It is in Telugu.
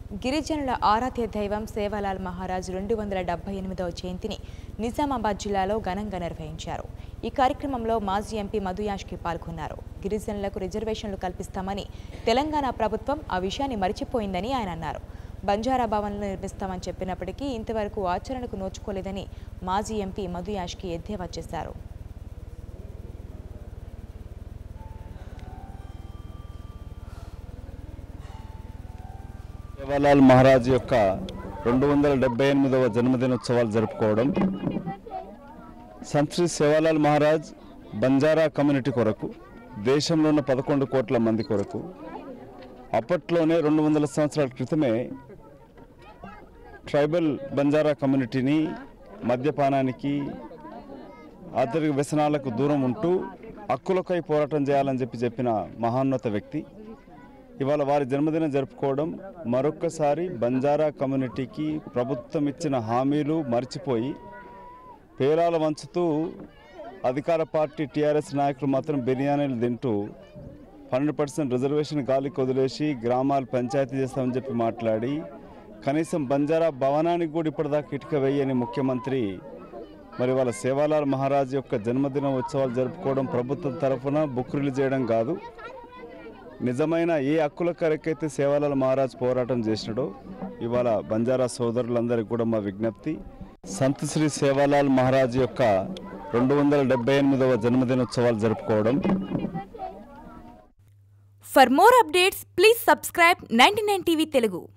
గిరిజనుల ఆరాధ్య దైవం సేవలాల్ మహారాజ్ 278వ జయంతిని నిజామాబాద్ జిల్లాలో ఘనంగా నిర్వహించారు. ఈ కార్యక్రమంలో మాజీ ఎంపీ మధుయాష్కి పాల్గొన్నారు. గిరిజనులకు రిజర్వేషన్లు కల్పిస్తామని తెలంగాణ ప్రభుత్వం ఆ విషయాన్ని మరిచిపోయిందని ఆయన అన్నారు. బంజారా భవన్లు నిర్మిస్తామని చెప్పినప్పటికీ ఇంతవరకు ఆచరణకు నోచుకోలేదని మాజీ ఎంపీ మధుయాష్కి ఎద్దేవా చేశారు. सेवालाल महाराज యొక్క 278వ జన్మదినోత్సవాలు జరుపుకోవడం సంత్ శ్రీ సేవాలాల్ మహారాజ్ బంజారా కమ్యూనిటీ కొరకు దేశంలో ఉన్న 11 కోట్ల మంది కొరకు అప్పట్లోనే 200 సంవత్సరాల క్రితమే ట్రైబల్ బంజారా కమ్యూనిటీని మద్యపానానికి ఆర్థిక వ్యసనాలకు దూరం ఉంటూ హక్కులకై పోరాటం చేయాలని చెప్పిన మహోన్నత వ్యక్తి ఇవాళ వారి జన్మదినం జరుపుకోవడం మరొక్కసారి బంజారా కమ్యూనిటీకి ప్రభుత్వం ఇచ్చిన హామీలు మర్చిపోయి పేరాల వంచుతూ అధికార పార్టీ టీఆర్ఎస్ నాయకులు మాత్రం బిర్యానీలు తింటూ 100% రిజర్వేషన్ గాలికి వదిలేసి గ్రామాలు పంచాయతీ చేస్తామని చెప్పి మాట్లాడి కనీసం బంజారా భవనానికి కూడా ఇప్పటిదాకా ఇటుక వేయని ముఖ్యమంత్రి మరి వాళ్ళ సేవాలాల్ మహారాజ్ యొక్క జన్మదిన ఉత్సవాలు జరుపుకోవడం ప్రభుత్వం తరఫున బుక్ రిలీజ్ చేయడం కాదు, నిజమైన ఏ హక్కుల కొరకైతే సేవాలాల్ మహారాజ్ పోరాటం చేసినాడో ఇవాళ బంజారా సోదరులందరికీ కూడా మా విజ్ఞప్తి, సంత్ శ్రీ సేవాలాల్ మహారాజ్ యొక్క 278వ జన్మదినోత్సవాలు జరుపుకోవడం. For more updates, please subscribe 99 TV Telugu.